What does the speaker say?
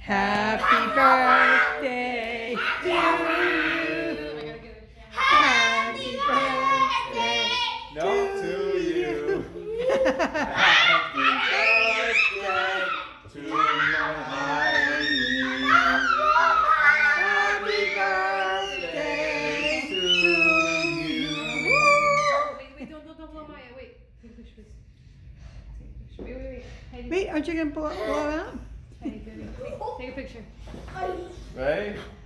Happy birthday to you. Happy birthday to you. Happy birthday to Heidi. Happy birthday to you. Wait, don't blow my eye. Wait. Take a picture, please. Wait. Heidi. Wait, aren't you going to blow it out? Heidi, take a picture. Right?